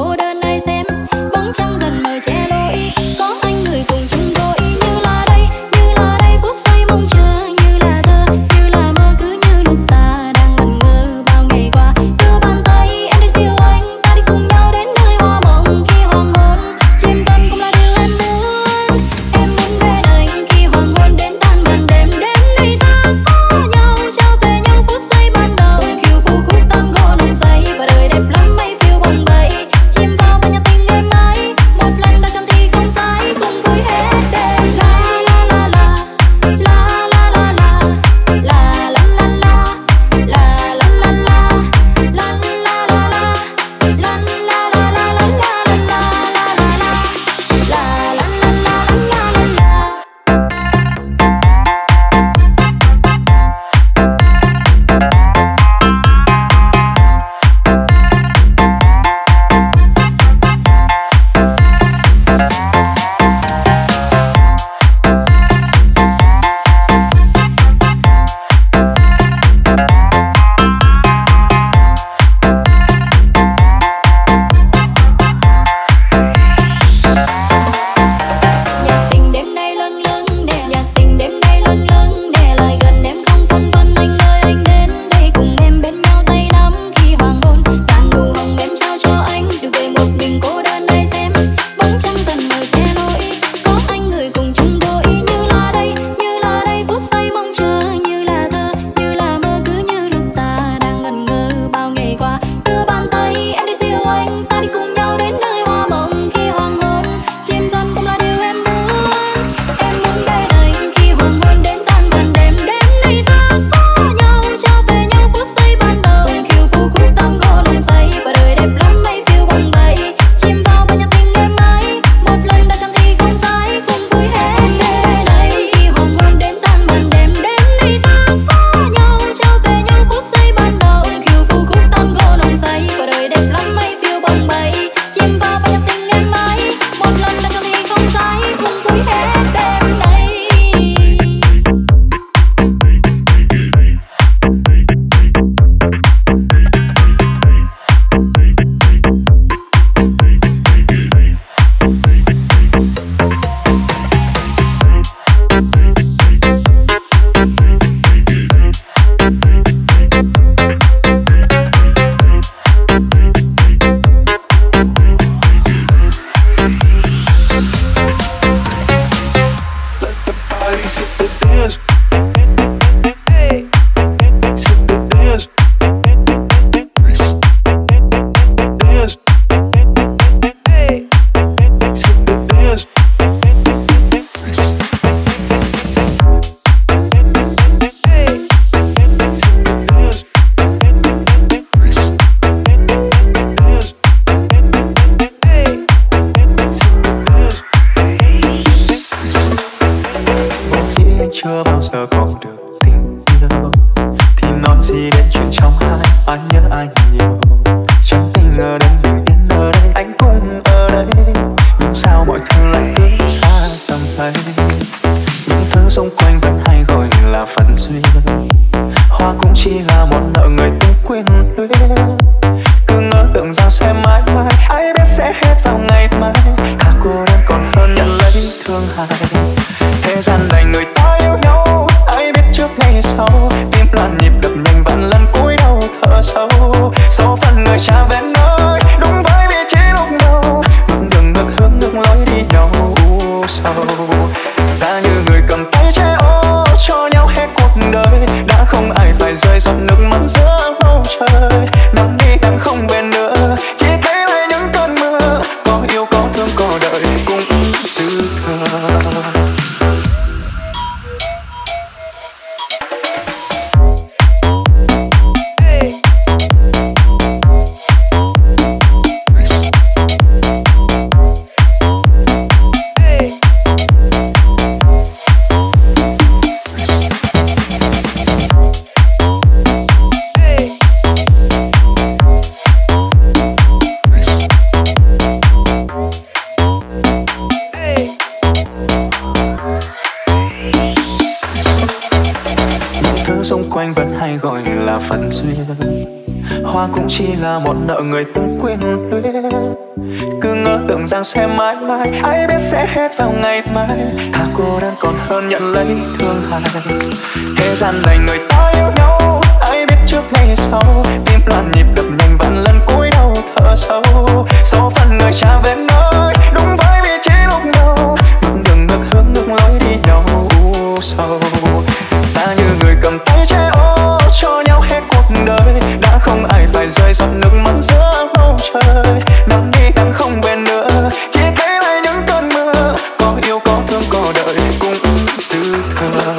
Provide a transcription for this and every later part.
cô đơn ai xem. Bóng trăng dần mờ che lối, có anh người cùng chung đôi. Như là đây phút giây mong chờ. Như là thơ, như là mơ, cứ như lúc ta đang ngẩn ngơ bao ngày qua. Đưa bàn tay em đi siêu anh, ta đi cùng nhau đến nơi hoa mộng. Khi hoàng hôn chìm dần cũng là điều em muốn. Em muốn bên anh khi hoàng hôn đến tan màn đêm. Đêm nay ta có nhau, trao về nhau phút giây ban đầu. Khiêu vũ khúc tango nồng say và đời đẹp lắm mây phiêu bồng bềnh. Chìm vào bao nhạc tình êm ái, một lần đã chọn thì không sai, cùng vui hết đêm. La la la la, la la la la, la la la la, la la la la, la la la la, la la la la la la la la nhạc tình đêm nay lâng lâng nè, nhạc tình đêm nay lâng lâng nè, lại gần em không phân vân. Anh ơi anh đến đây cùng em bên nhau tay nắm. Khi hoàng hôn tàn nụ hồng em trao cho anh, đừng về một mình cô đơn ai xem. Bóng trăng dần mờ che lối, có anh người cùng chung đôi. Như là đây phút giây mong chờ. Như là thơ, như là mơ, cứ như lúc ta đang ngẩn ngơ bao ngày qua. Đưa bàn tay em đi siêu anh, ta đi cùng nhau đến nơi hoa mộng. Khi hoàng hôn chìm dần cũng là điều em muốn. Em muốn bên anh khi hoàng hôn đến tan màn đêm. Đêm nay ta có nhau, trao về nhau phút giây ban đầu. Khiêu vũ khúc tango nồng say và đời đẹp lắm mây phiêu bồng bềnh. Chìm vào bao nhạc tình êm ái, một lần đã chọn thì không sai, cùng vui hết đêm này. Khi hoàng hôn đến tan màn đêm. Đêm nay ta có nhau, trao về nhau phút giây ban đầu. Khiêu vũ khúc tango nồng say và đời đẹp lắm mây phiêu bồng bềnh. Chìm vào bao nhạc tình êm ái, một lần đã chọn thì không sai, cùng vui hết đêm này. Body sip the dance. Hey, sip the dance. Dance. Hey, sip the dance. Hey, sip the dance. Dance. Hey, sip the dance. Chỉ anh chưa bao giờ có được tình yêu, thì nói gì đến chuyện trong hai anh nhớ anh nhiều. Trong tình ở đây bình yên ở đây anh cũng ở đây, nhưng sao mọi thứ lại cứ xa tầm tay. Những thứ xung quanh vẫn hay gọi là phận duyên, hoa cũng chỉ là một nợ người từng quên luyến. Cứ ngỡ tưởng rằng sẽ mãi mãi, ai biết sẽ hết vào ngày mai. Thà cô đơn còn hơn nhận lấy thương hại. Thế gian này người ta yêu nhau, ai biết trước ngày sau. Tim loạn nhịp đập nhanh vạn lần cúi đầu thở sâu. Số phận người trả về nơi đúng với vị trí lúc đầu. Ngược đường ngược hướng ngược lối đi nhau sâu. Ra như người cầm tay che ô cho nhau hết cuộc đời. Đã không ai phải rơi giọt nước mắt giữa bầu trời. Nắng đi nắng không về nữa, chỉ thấy lại những cơn mưa. Có yêu có thương có đợi cũng dư thừa. xung quanh vẫn hay gọi là phận duyên. Hoa cũng chỉ là một nợ người từng quên luyến. Cứ ngỡ tưởng rằng sẽ mãi mãi, ai biết sẽ hết vào ngày mai. Thà cô đơn còn hơn nhận lấy thương hại. Thế gian này người ta yêu nhau, ai biết trước hay sau. Tim loạn nhịp đập nhanh vạn lần cúi đầu thở sâu. Số phận người trả về nơi đúng với vị trí lúc đầu. Bước đường ngược hướng ngược lối đi nhau sâu. Xa như người cầm tay che ô cho nhau hết cuộc đời. Đã không ai phải rơi giọt nước mắt giữa bầu trời. Nắng đi nắng không bền nữa, chỉ thấy lại những cơn mưa. Có yêu có thương có đợi cũng dư thừa.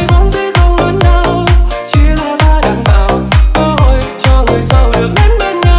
Bên nhau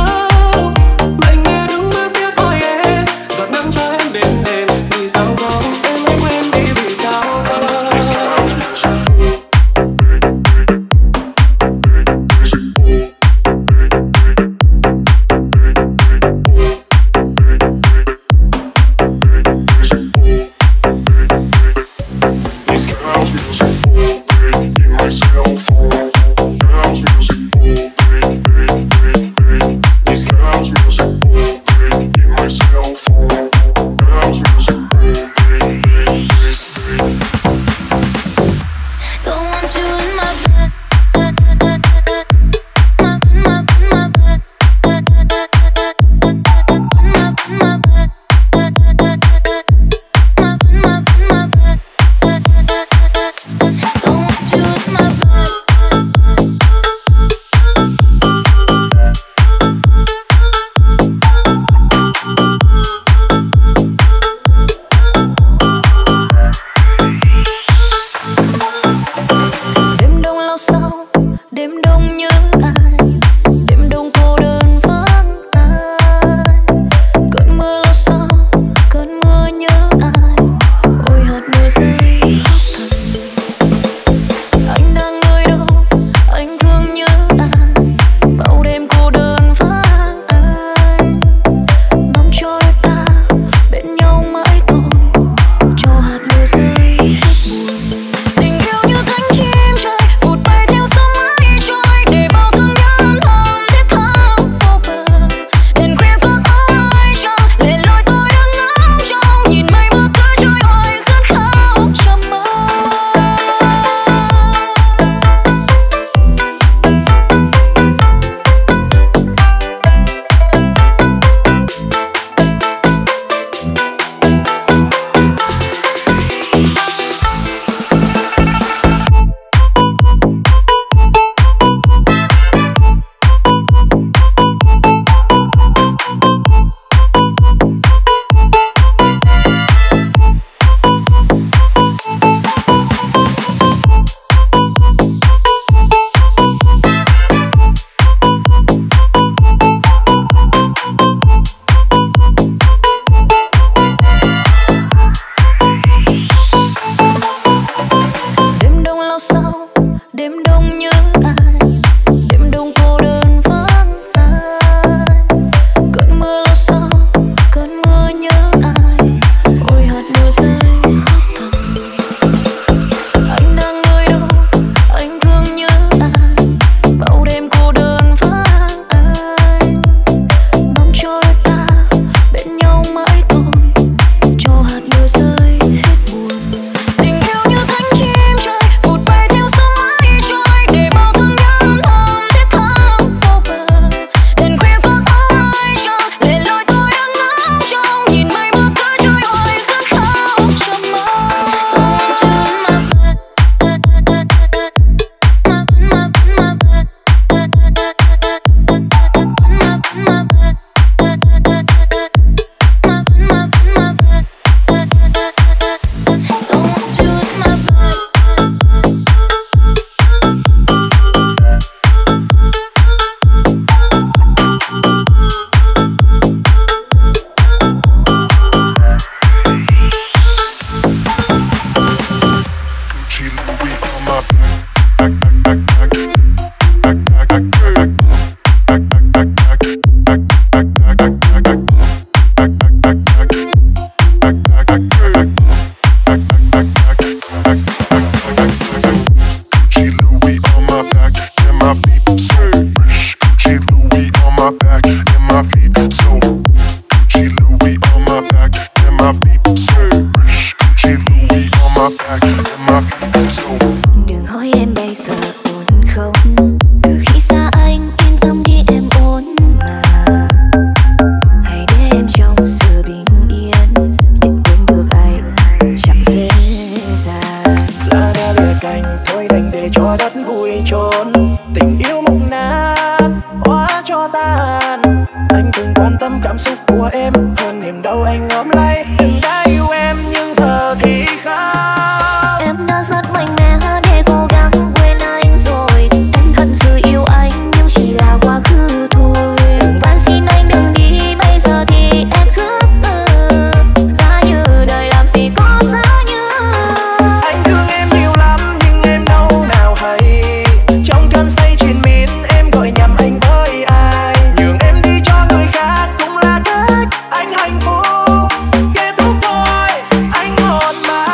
tâm cảm xúc của em hơn niềm đau anh ôm lấy. Từng đã yêu em nhưng giờ thì khác. Em đã rất mạnh mẽ để cố gắng quên anh rồi. Em thật sự yêu anh nhưng chỉ là quá khứ thôi. Đừng van xin anh đừng đi, bây giờ thì em khước từ. Giá như đời làm gì có giá như. Anh thương em nhiều lắm nhưng em đâu nào hay. Trong cơn say triền miên em gọi nhầm anh với ai. Nhường em đi cho người khác cũng là cách anh hạnh phúc. Kết thúc thôi anh một mà.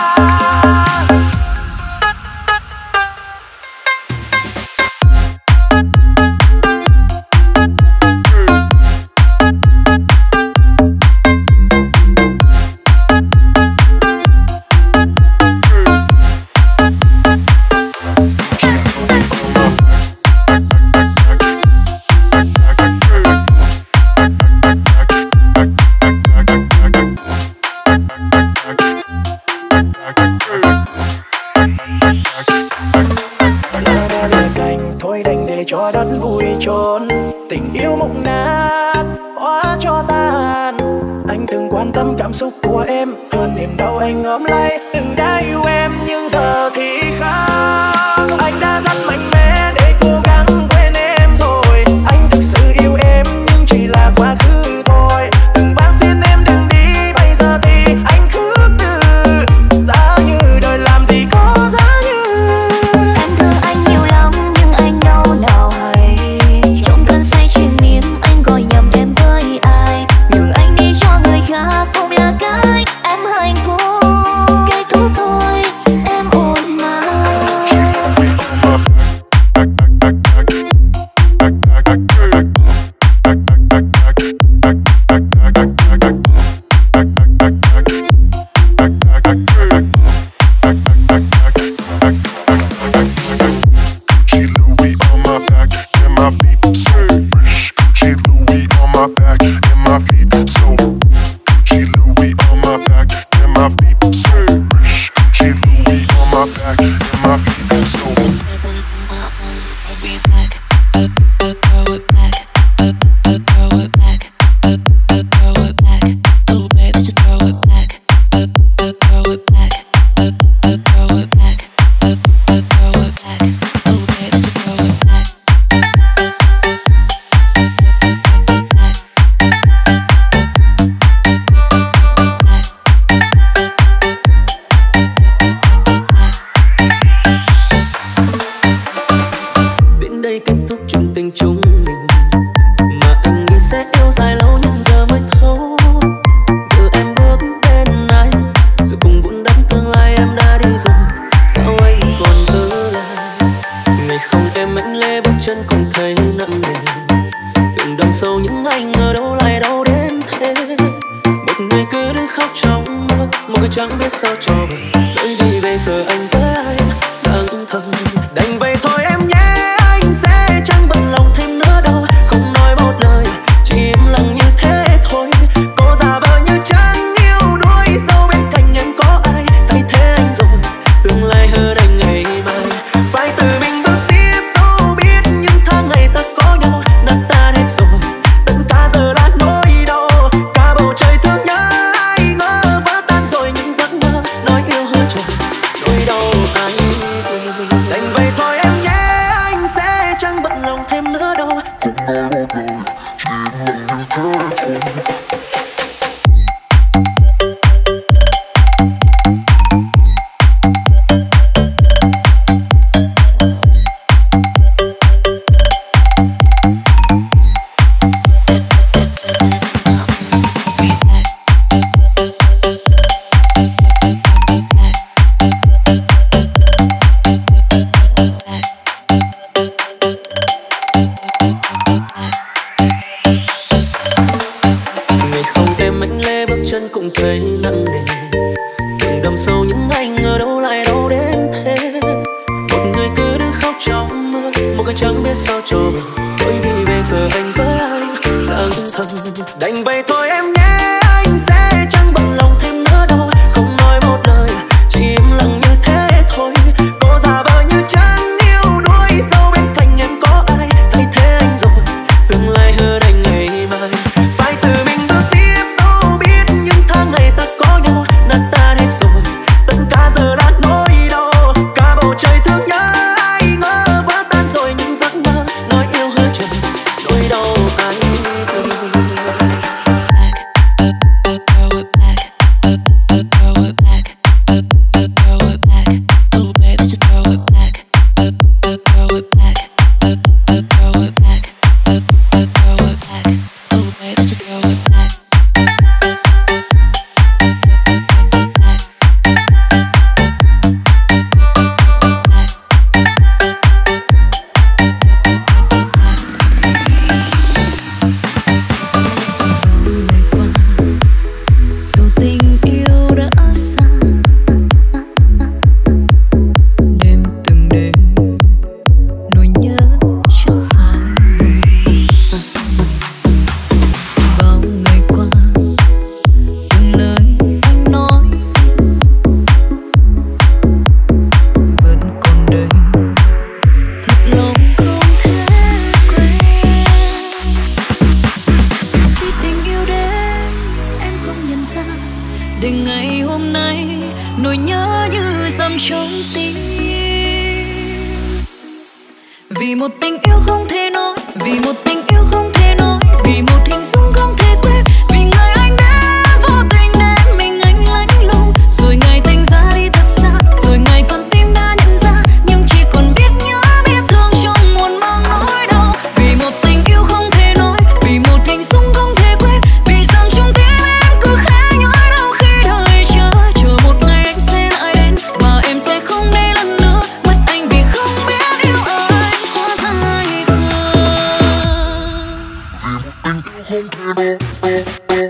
Thôi đành để cho đất vui trốn. Tình yêu mục nát hóa cho tan. Anh từng quan tâm cảm xúc của em hơn niềm đau anh ôm lấy. Từng đã yêu em nhưng giờ thì khác. Anh đã rất mạnh mẽ để cố gắng quên em rồi. Anh thực sự yêu em nhưng chỉ là quá khứ thôi. Từng van xin em đừng đi, bây giờ thì anh khước từ. Giá như đời làm gì có giá như. Em thương anh nhiều lắm nhưng anh đâu nào hay. Trong cơn say triền miên anh gọi nhầm em với ai. Nhường anh đi cho người khác cũng là cách em hạnh phúc. Kết thúc thôi em ổn mà. Gucci Louis on my back and my feet so fresh. Gucci Louis on my back and my feet so. Gucci Louis on my back and my feet so fresh. Gucci Louis on my back and my feet so. I'll be back. Throw it back. Throw it back. Throw it back. Oh baby, just throw it back. Throw it back. Throw it back. Throw it back. Oh baby, just throw it back. Đến đây kết thúc chuyện tình chúng mình. Mà anh nghĩ sẽ yêu dài lâu nhưng giờ mới thấu. Giờ em bước bên anh, rồi cùng vun đắp tương lai em đã đi rồi. Sao anh còn ở lại? Ngày không em mạnh lê bước chân cũng thấy nặng nề. Đừng đằng sâu những anh ở đâu lại đâu đến thế. Một người cứ đứng khóc trong mơ, một người chẳng biết sao cho mình. Lối đi bây giờ anh với ai đang thầm. Đành vậy thôi em nhé, anh sẽ chẳng bận lòng thêm nữa đâu. Không nói một lời, chỉ im lặng như thế thôi. Cô giả vờ như chẳng yêu đuối, sau bên cạnh em có ai thay thế anh rồi. Tương lai hơn anh ngày mai, phải tự mình bước tiếp. Dẫu biết những tháng ngày ta có nhau đã tan hết rồi. Tất cả giờ là nỗi đau, cả bầu trời thương nhớ. Ai ngờ vỡ tan rồi những giấc mơ nói yêu hơi tròn. Nỗi đau ai quên. Đành vậy thôi em nhé, anh sẽ chẳng bận lòng thêm nữa đâu. Không nói một lời, chỉ im lặng như thế thôi. Ngày không em mạnh lê bước chân cũng thấy nặng nề. Từng đầm sâu những anh ở đâu lại đâu đến thế. Một người cứ đứng khóc trong mưa, một người chẳng biết sao cho mình. Lối đi bây giờ anh với anh đang thầm. Đành vậy thôi em nhé, anh sẽ chẳng bận lòng thêm nữa đâu. Không nói một lời, chỉ im lặng như thế thôi. Cô giả vờ như chẳng yêu đuối, sau bên cạnh em có ai thay thế anh rồi. Tương lai hơn anh ngày mai. để ngày hôm nay nỗi nhớ như dầm trong tim. Vì một tình yêu không thể nói, vì một tình yêu không thể nói, vì một hình dung không thể quên, vì người anh đã vô tình đem mình anh lạnh lùng, rồi ngày thành ra đi thật xa, rồi ngày con tim đã nhận ra, nhưng chỉ còn biết nhớ biết thương trong muôn mang nỗi đau. Vì một tình yêu không thể nói, vì một hình dung không thể quên, vì rằng trong tim em cứ khẽ nhói đau khi đời chờ một ngày anh sẽ lại đến và em sẽ không để lần nữa mất anh vì không biết yêu anh quá dài khờ. Vì một tình yêu không thể nói.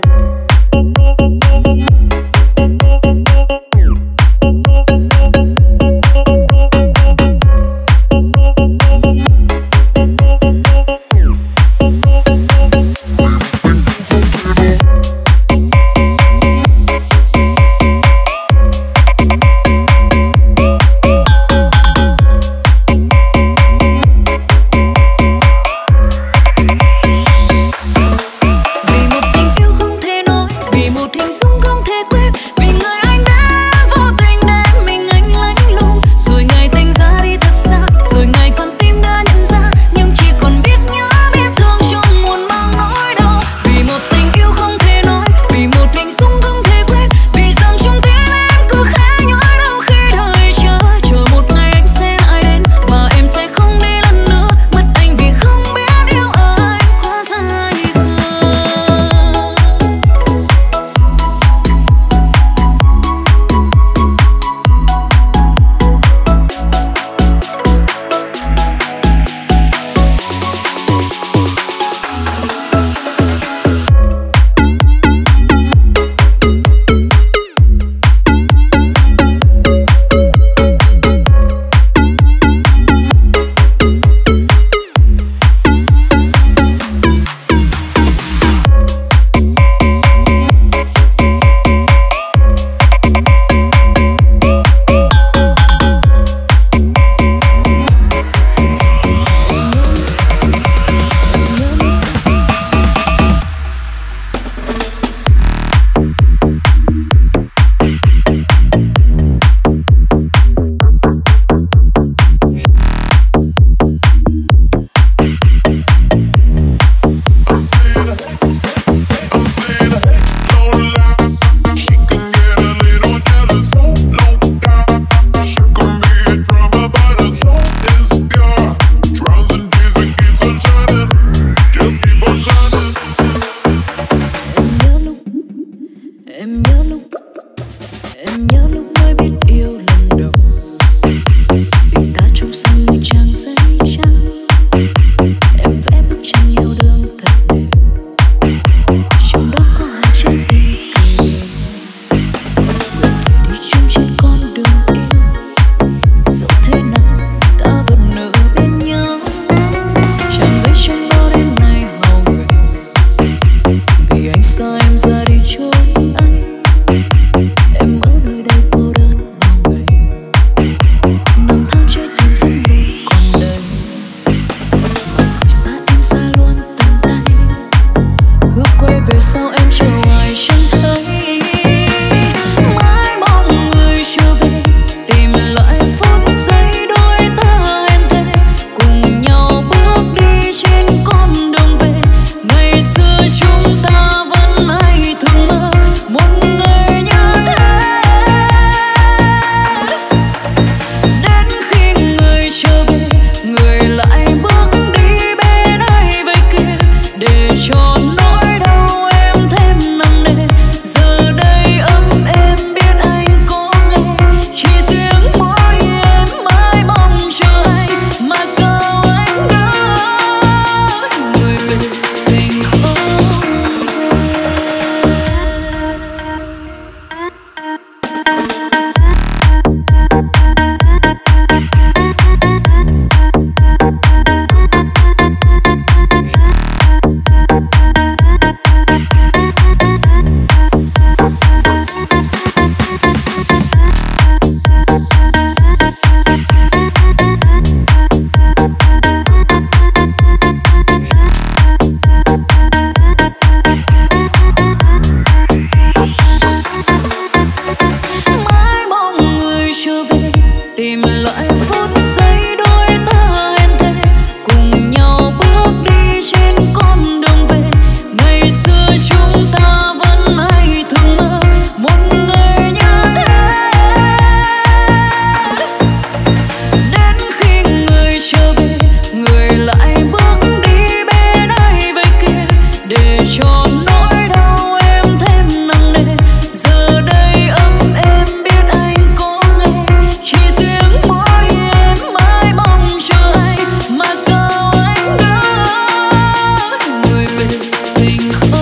tình không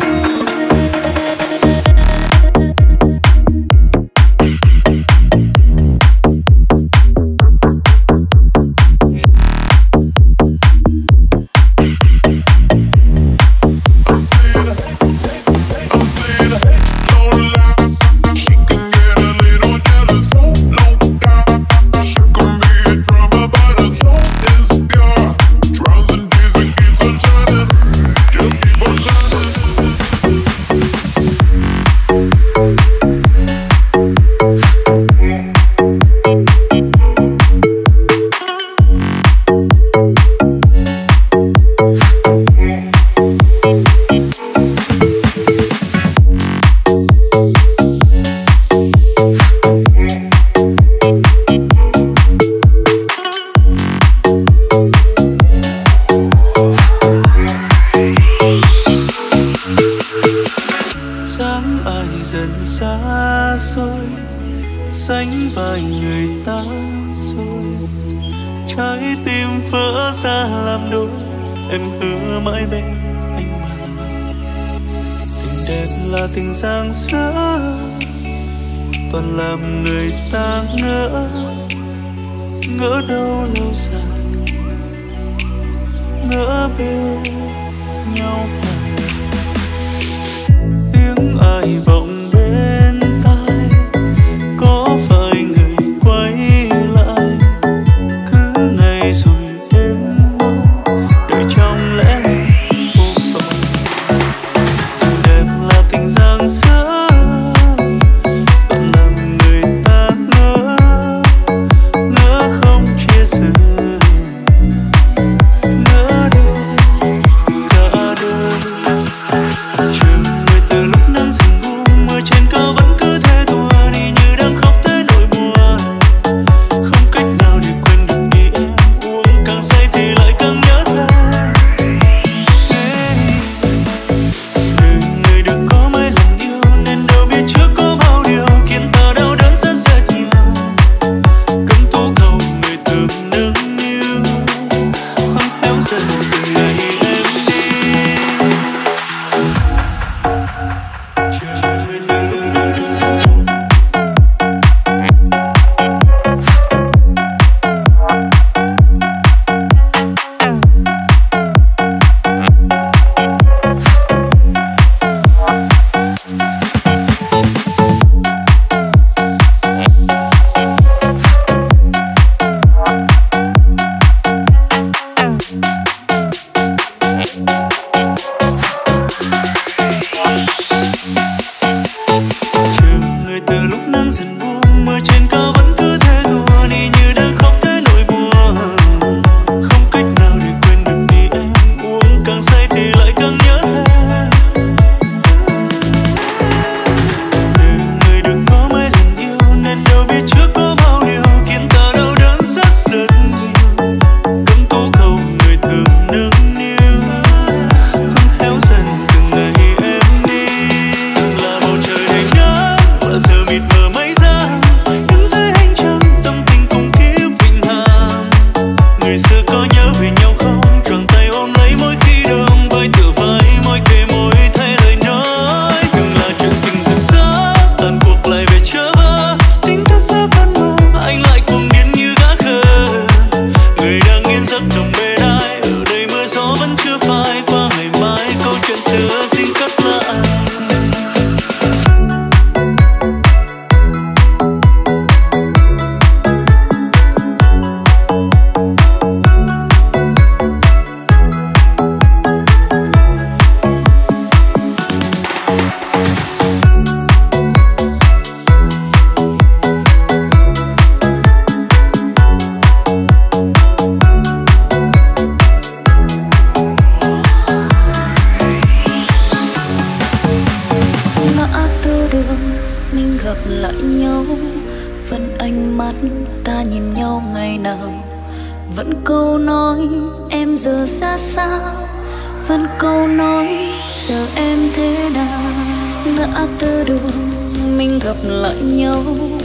vẫn câu nói em giờ ra sao, vẫn câu nói giờ em thế nào. Ngã tư đường mình gặp lại nhau,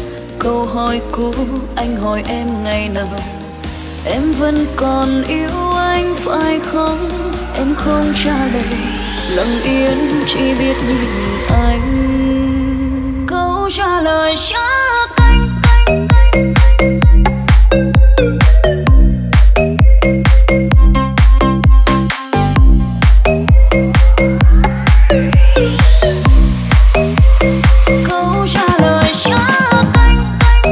câu hỏi cũ anh hỏi em ngày nào. Em vẫn còn yêu anh phải không? Em không trả lời lặng yên chỉ biết nhìn anh. Câu trả lời chắc anh. Câu trả lời chắc anh.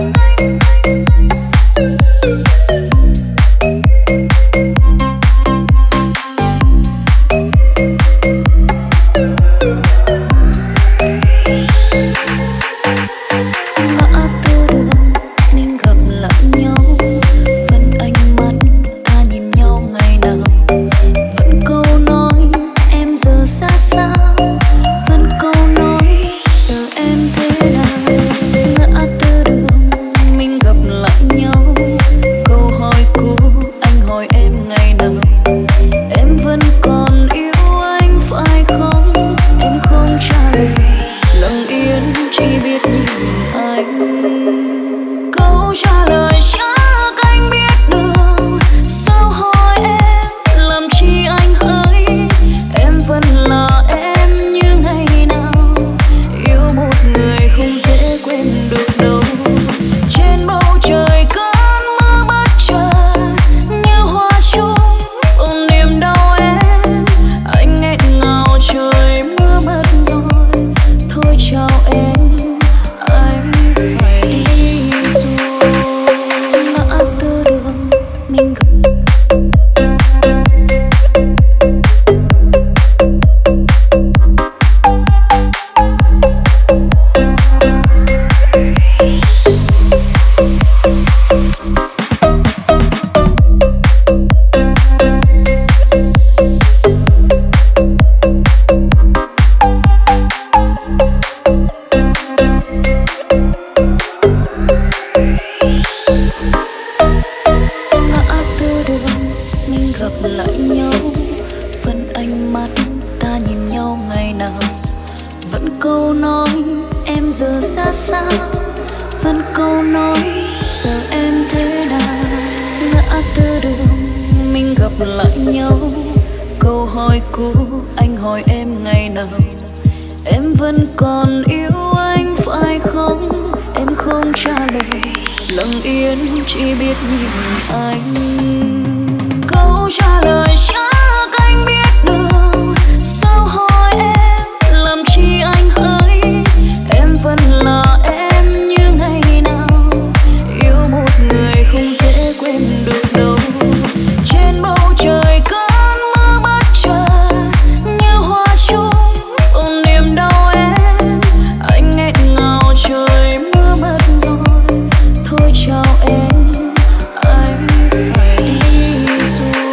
Ngã tư đường mình gặp lại nhau, vẫn ánh mắt ta nhìn nhau ngày nào. Vẫn câu nói em giờ xa xa, vẫn câu nói giờ em thế nào. Ngã tư đường mình gặp lại nhau, câu hỏi cũ anh hỏi em ngày nào. Em vẫn còn yêu anh phải không? Em không trả lời, lặng yên chỉ biết nhìn anh. Câu trả lời chắc anh biết được, sao hỏi em làm chi anh hỡi. Em vẫn là em như ngày nào, yêu một người không dễ quên được đâu. Trên bầu trời cơn mưa bất chợt như hoa trôi vào niềm đau em. Anh nghẹn ngào trời mưa mất rồi, thôi chào em, anh phải đi rồi. Ngã tư đường mình gặp. Ngã tư đường mình gặp lại nhau, vẫn ánh mắt ta nhìn nhau ngày nào. Vẫn câu nói em giờ xa xa, vẫn câu nói giờ em thế nào. Ngã tư đường mình gặp lại nhau, câu hỏi cũ anh hỏi em ngày nào. Em vẫn còn yêu anh phải không? Em không trả lời, lặng yên chỉ biết nhìn anh. Câu trả lời chắc anh biết được, sao hỏi em làm chi anh hỡi. Em vẫn là em như ngày nào, yêu một người không dễ quên được đâu. Trên bầu trời cơn mưa bất chợt như hoa trôi vào niềm đau em. Anh nghẹn ngào trời mưa mất rồi, thôi chào em, anh phải đi rồi.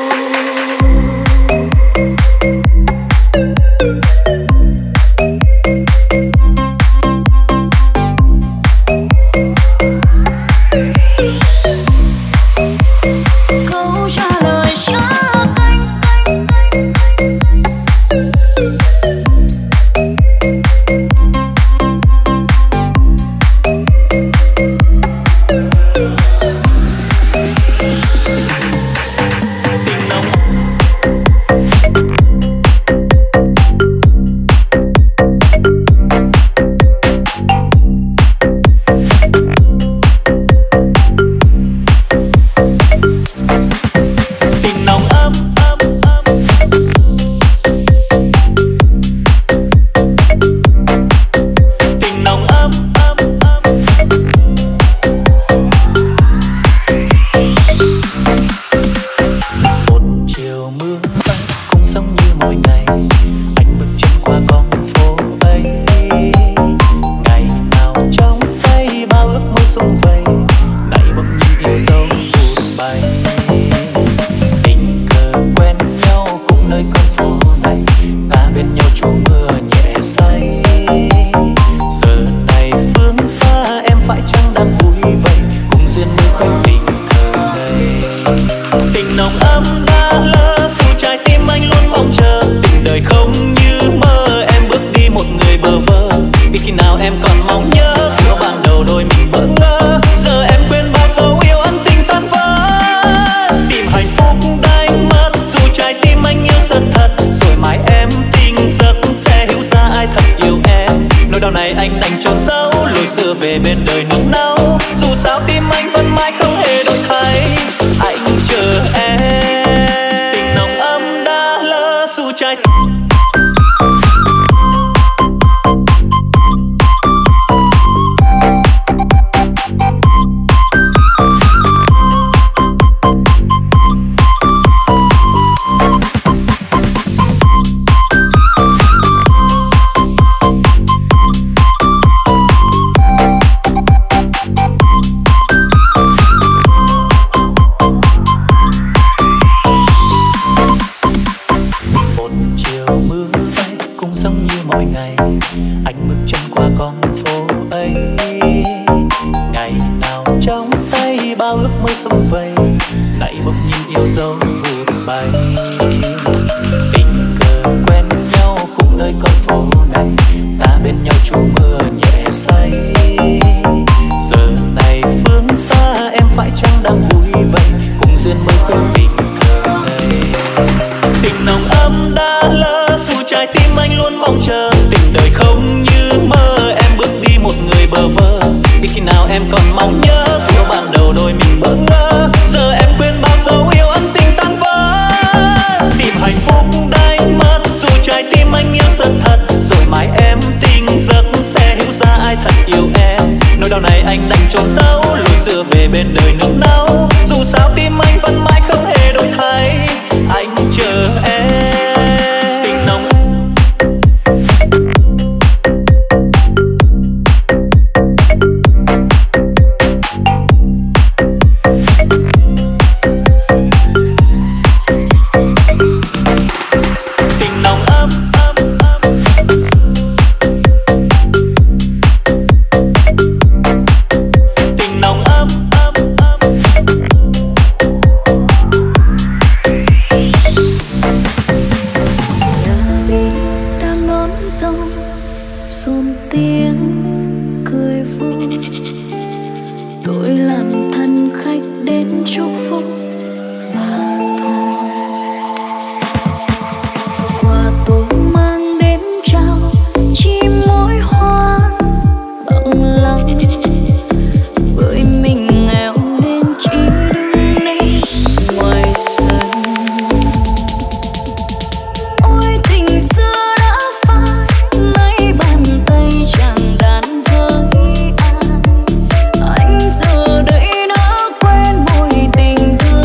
Câu trả lời chắc anh. Tình nồng ấm tình nồng ấm một chiều mưa bay cũng giống như mọi ngày. Anh bước chân qua con phố ấy, ngày nào trong tay bao ước mơ sum vầy. Nay bỗng nhiên yêu dấu vụt bay. Tình cờ quen nhau cũng nơi con phố này, ta bên nhau trú mưa nhẹ say. Giờ này phương xa em phải chăng đang vui vậy, cùng duyên mưa khoanh tình thơ ngây. Tình nồng ấm đã lỡ dù trái tim anh luôn mong chờ. Tình đời không như mơ, em bước đi một người bơ vơ. Biết khi nào em còn mong nhớ, khi ban đầu đôi mình bỡ ngỡ. Giờ em quên bao dấu yêu ân tình tan vỡ. Tìm hạnh phúc đánh mất, dù trái tim anh yêu rất thật. Rồi mãi em tìm anh đành chôn giấu lối xưa về bên đời nung nấu. Dù sao tim anh vẫn mãi không hề đổi thay, anh chờ em. Tình nồng ấm đã lỡ dù trái tình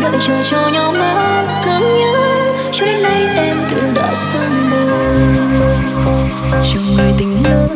đợi chờ cho nhau mãi thương nhớ cho đến nay em tuyển đã sang đời cho người tình lớn.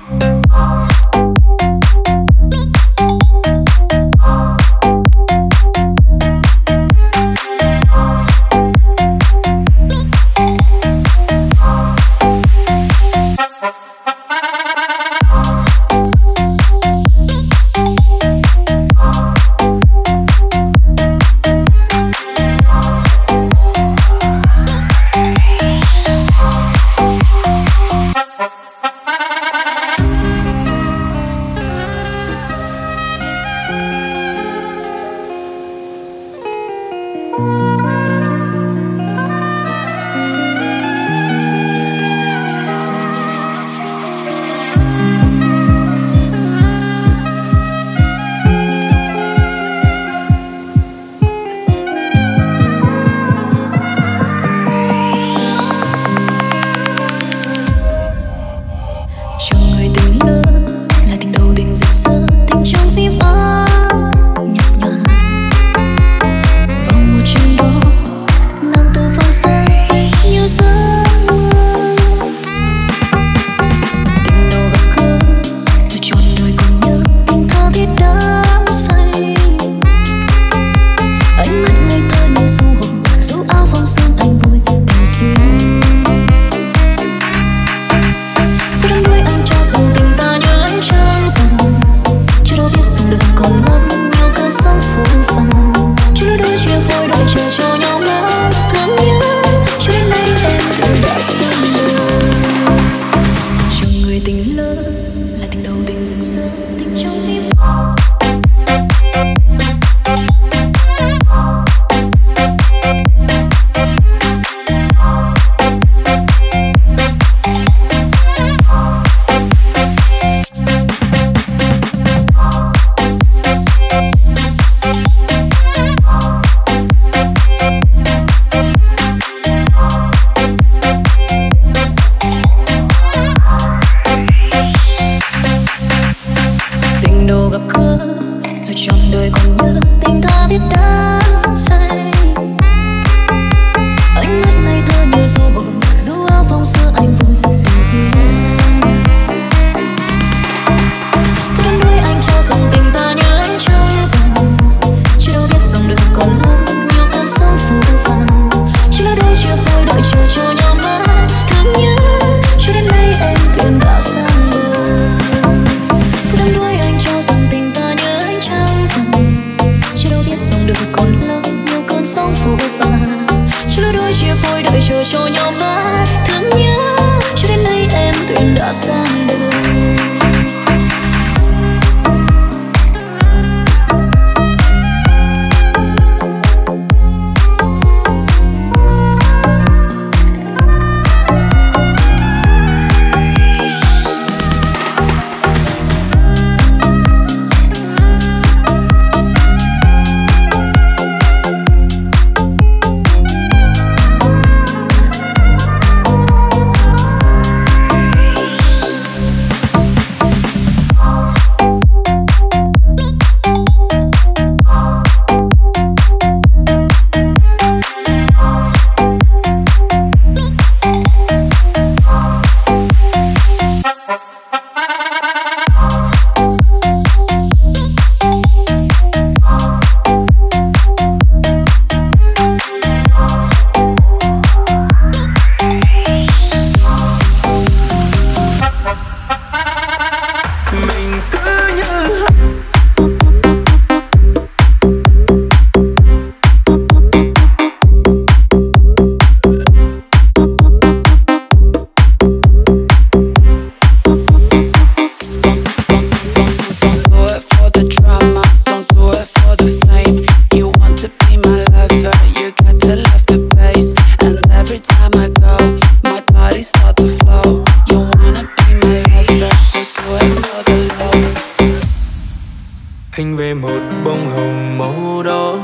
Anh về một bông hồng màu đỏ,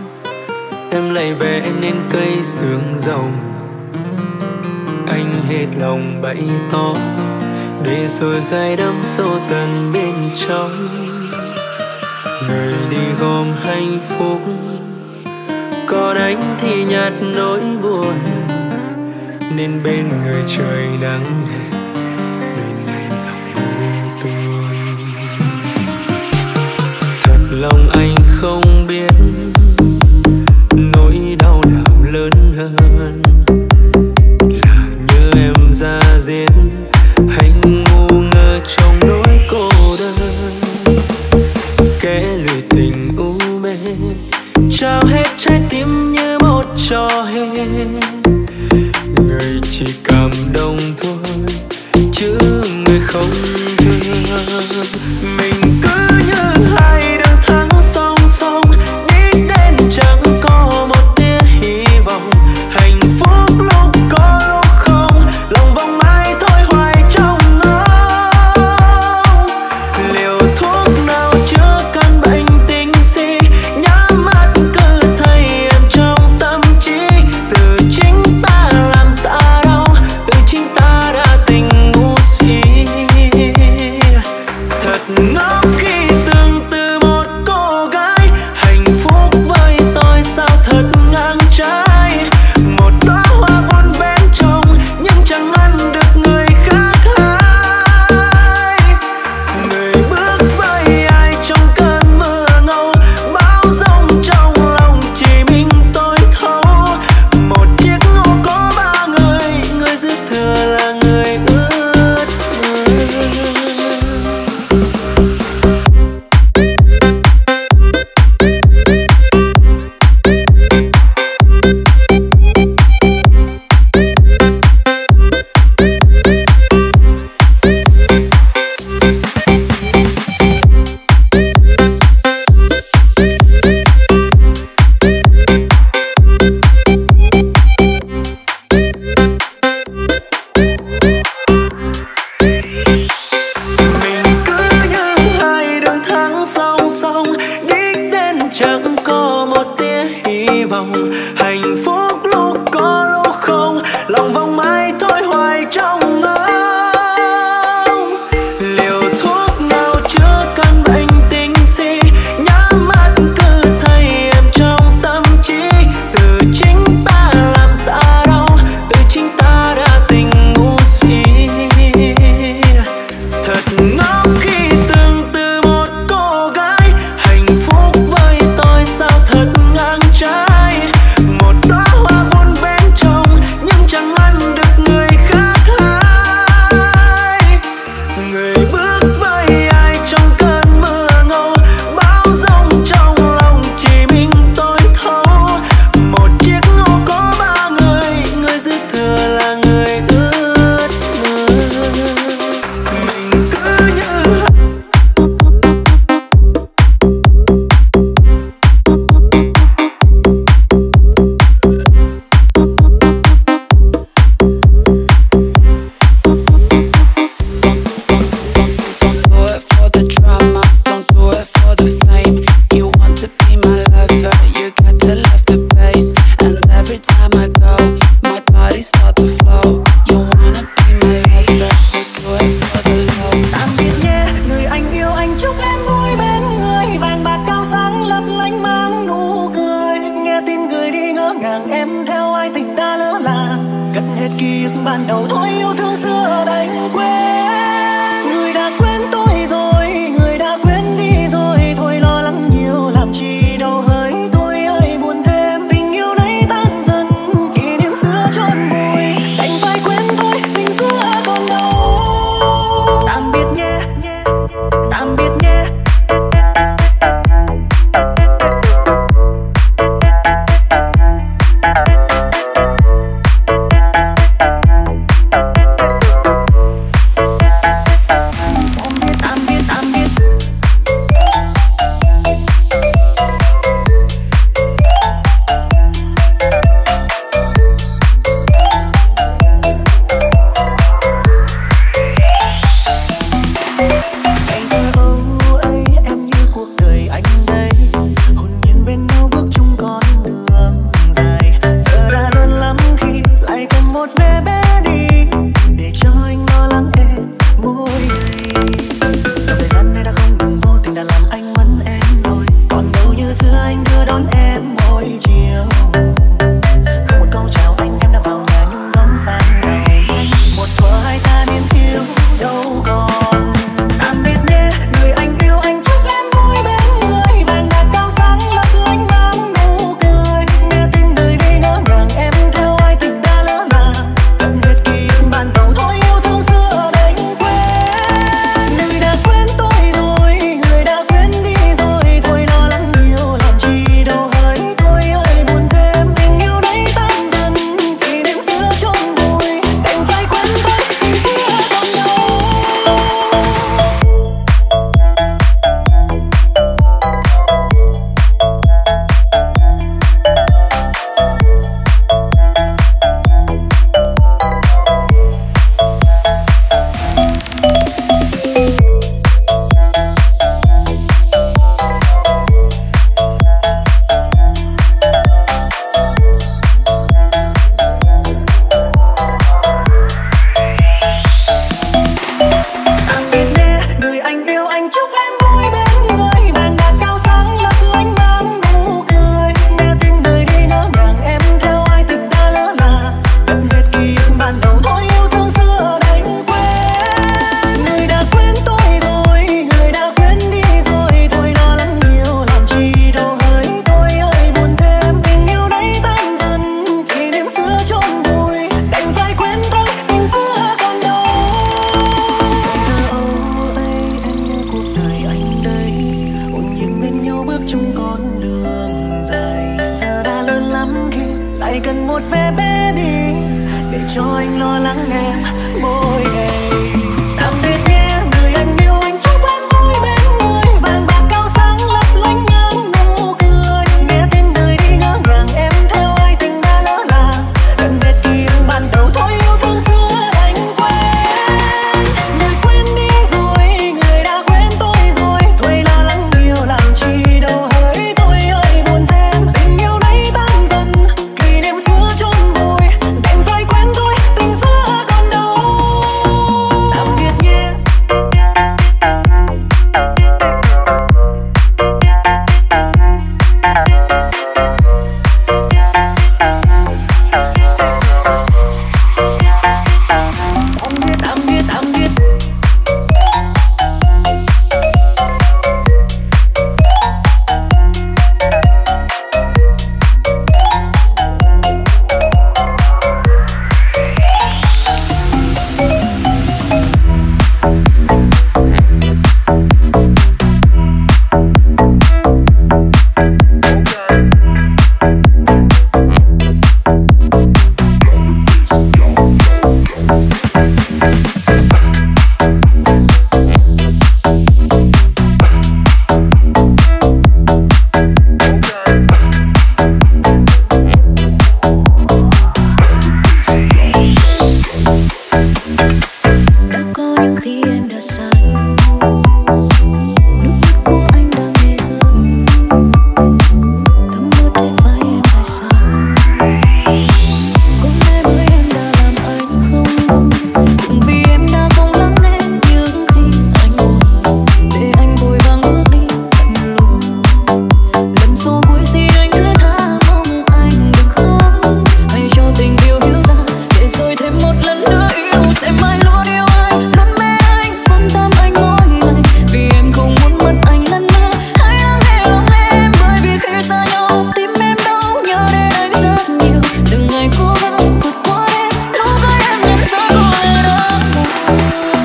em lại vẽ nên cây sương rồng. Anh hết lòng bày tỏ, để rồi gai đắm sâu tận bên trong. Người đi gom hạnh phúc còn anh thì nhạt nỗi buồn, nên bên người trời nắng bên anh lòng vui tuôn. Thật lòng anh không biết nỗi đau nào lớn hơn, là như em ra diết hay ngu ngơ trong nỗi cô đơn. Kẻ lười tình u mê trao hết trái tim như một trò hề, người chỉ cảm động thôi chứ người không thương. Mình cứ như hai đường thẳng song song, đi đến chẳng có một tia hy vọng. Hạnh phúc lúc có lúc không, lòng vòng mãi thôi hoài trong ngóng. Liều thuốc nào chữa căn bệnh tình si, nhắm mắt cứ thấy em trong tâm trí. Từ chính ta làm ta đau, từ chính ta đã tình ngu si. Thật ngốc khi từng từ một cô gái, hạnh phúc với tôi sao thật ngang trái. Một đóa hoa vun vén trồng nhưng chẳng ngăn được người khác hái. Người bước với ai trong cơn mưa ngâu, bão giông trong lòng chỉ mình tôi thấu. Một chiếc ô có ba người, người dư thừa là người ướt Mình cứ như hai đường thẳng song song, đích đến chẳng có một tia hy vọng. Hạnh phúc lúc có lúc không, lòng vòng mãi thôi hoài trong ngóng. Liều thuốc nào chữa căn bệnh tình si, nhắm mắt cứ thấy em trong tâm trí. Từ chính ta làm ta đau, từ chính ta đã tình ngu si. Thật ngốc khi từng từ một cô gái, hạnh phúc với tôi sao thật ngang trái. Một đóa hoa vun vén trồng nhưng chẳng ngăn được người khác hái. Người bước với ai trong cơn mưa ngâu, bão giông trong lòng chỉ mình tôi thấu. Một chiếc ô có ba người, người dư thừa là người ướt mình cứ như Do it for the drama, don't do it for the fame. You want to be my lover, you got to love the bass. And every time I go, my body starts to flow. You wanna be my lover, so do it for the love. Tạm biệt nhé, người anh yêu, anh chúc em vui bên người. Vàng bạc cao sáng lấp lánh mang nụ cười. Nghe tin người đi ngỡ ngàng, em theo ai tình đã lỡ làng. Cất hết ký ức ban đầu, thôi yêu thương xưa đành quên. Người đã quên tôi rồi, người đã quên đi rồi. Thôi lo lắng nhiều làm chi đâu hỡi. Thôi ơi buồn thêm, tình yêu này tan dần. Kỷ niệm xưa chôn vùi, đành phải quên thôi, tình xưa còn đâu. Tạm biệt nhé, tạm biệt nhé. xưa anh đưa đón em mỗi chiều. anh lo lắng em mỗi ngày. Tạm biệt nhé người anh yêu, anh chúc em vui bên người. Vàng bạc cao sáng lấp lánh ngang nụ cười. Nghe tin đời đi ngỡ ngàng em theo ai tình đã lỡ làng. Gần biệt ký ức ban đầu thôi yêu thương xưa anh quên. Người quên đi rồi, người đã quên tôi rồi. Thôi lo lắng nhiều làm chi đâu hỡi tôi ơi buồn thêm. Tình yêu này tan dần, kỷ niệm xưa chôn vùi. Đành phải quên thôi, tình xưa còn đâu. Tạm biệt nhé. Tạm biệt, tạm biệt. Đã có những khi em đã sai, nước mắt của anh đang nhẹ rơi, thấm ướt hết vai em tại sao? Có lẽ bởi em đã làm anh không vui, cũng vì em đã không lắng nghe những khi anh buồn, để anh vội vàng bước đi lạnh lùng. Lần sau cuối xin anh thứ tha, mong anh đừng khóc, hãy cho tình yêu hiểu ra, để rồi thêm một lần nữa yêu sẽ mãi luôn yêu anh, luôn mê anh, quan tâm anh mỗi ngày, vì em không muốn mất anh lần nữa. Hãy lắng nghe lòng em, bởi vì khi xa nhau tim em đau, nhớ đến anh rất nhiều. Từng ngày cố gắng vượt qua đêm, lúc ấy em nhận ra có lẽ đã muộn.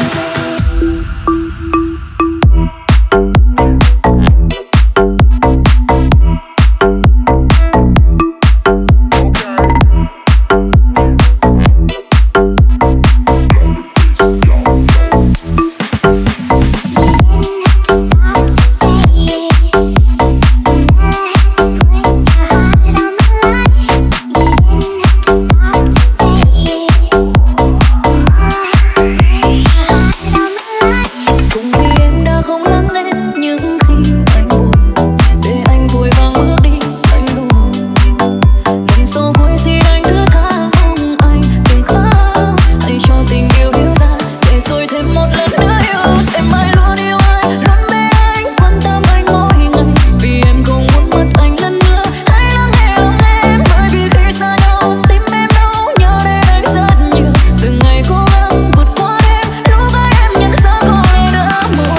Cũng vì em đã không lắng nghe những khi anh buồn, để anh vội vàng bước đi lạnh lùng. Lần sau cuối xin anh thứ tha, mong anh đừng khóc, hãy cho tình yêu hiểu ra, để rồi thêm một lần nữa yêu sẽ mãi luôn yêu anh, luôn mê anh, quan tâm anh mỗi ngày, vì em không muốn mất anh lần nữa. Hãy lắng nghe lòng em, bởi vì khi xa nhau tim em đau, nhớ đến anh rất nhiều. Từng ngày cố gắng vượt qua đêm, lúc ấy em nhận ra có lẽ đã muộn.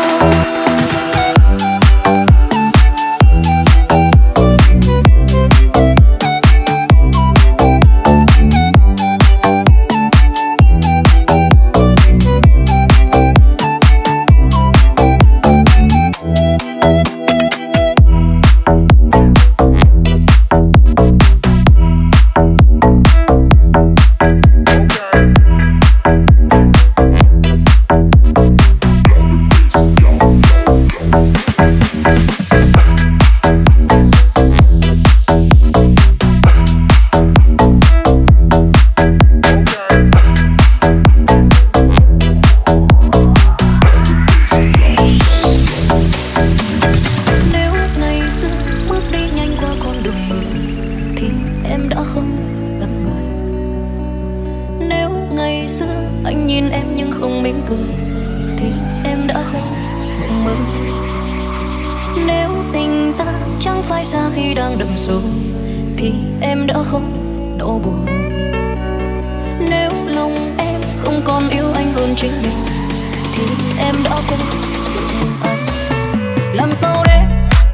Nếu ngày xưa bước đi nhanh qua con đường mưa thì em đã không gặp người. Nếu ngày xưa anh nhìn em nhưng không mỉm cười thì em đã không mộng mơ. Nếu tình ta chẳng phải xa khi đang đậm sâu thì em đã không đau buồn. Nếu lòng em không còn yêu anh hơn chính mình thì em đã quên được anh. Làm sao để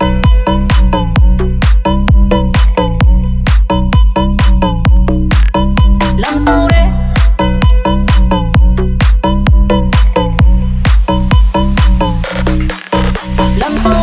làm sao để làm sao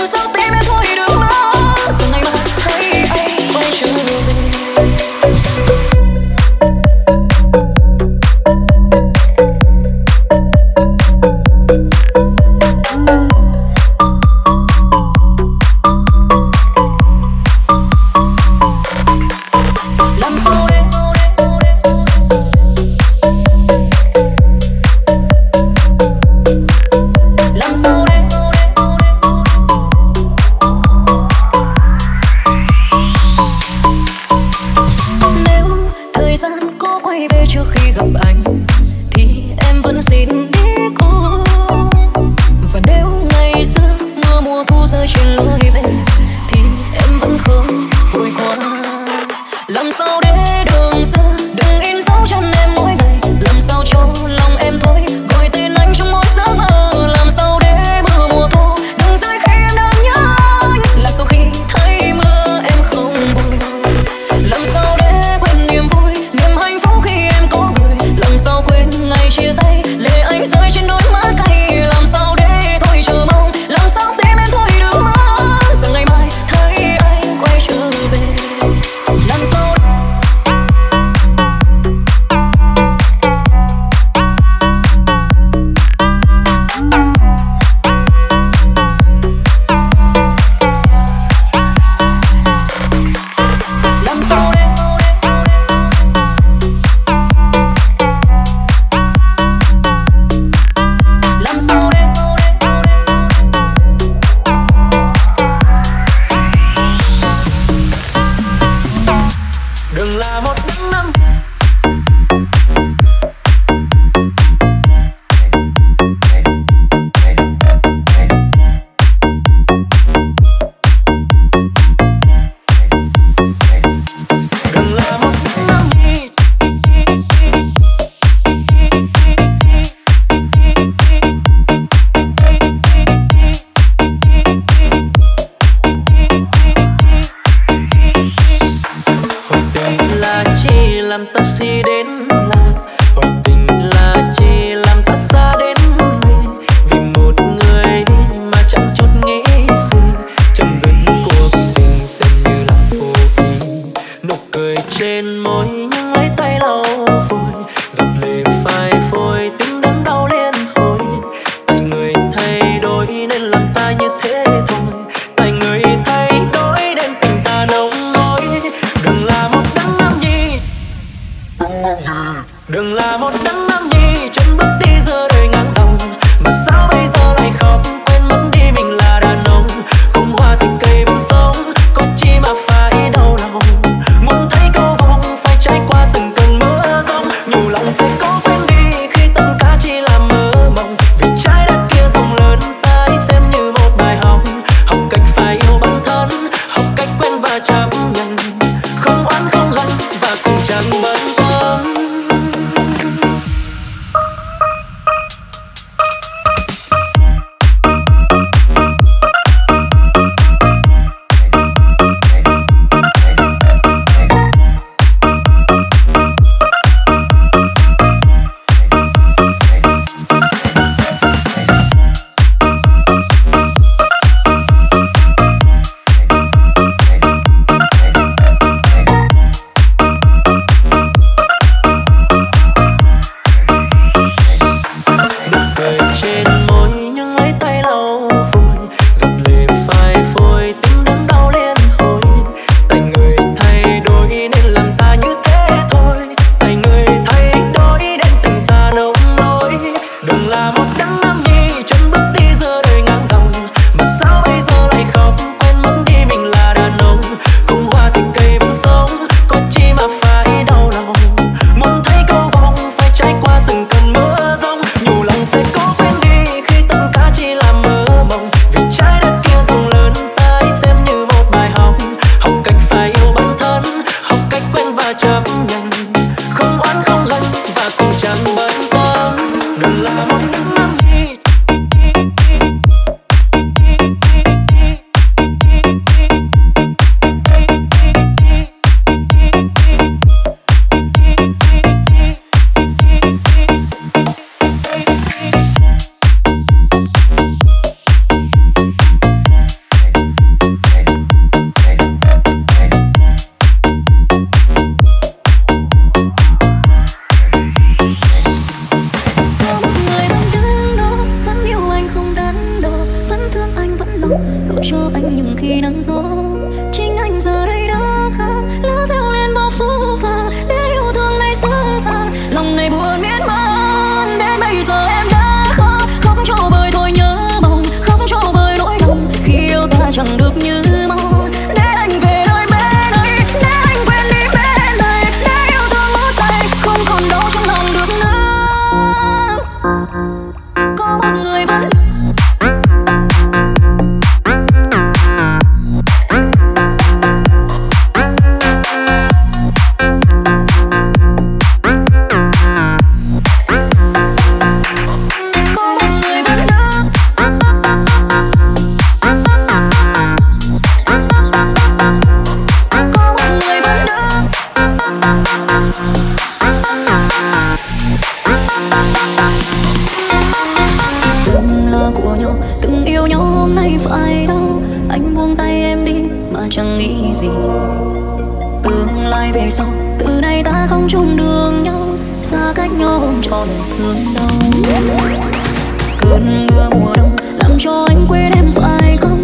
sao tim em thôi được mất giờ ngày mai thấy anh quay trở về. Rơi trên đôi má cay làm sao để thôi chờ mong làm sao tim em thôi được mất nhớ anh những khi nắng gió. Chính anh giờ đây đã khác, lá reo lên bao phố vàng để yêu thương này sẵn sàng. Lòng này buồn miên man, đến bây giờ em đã khó. Không cho vơi thôi nhớ mong, không cho vơi nỗi lòng khi yêu ta chẳng được như mong. Để anh về nơi bên ấy, để anh quên đi bên này, để yêu thương mất say không còn đâu trong lòng được nữa. Có một người vẫn chẳng nghĩ gì. Tương lai về sau, từ nay ta không chung đường nhau, xa cách nhau không tròn thương đau. Cơn mưa mùa đông làm cho anh quên em phải không?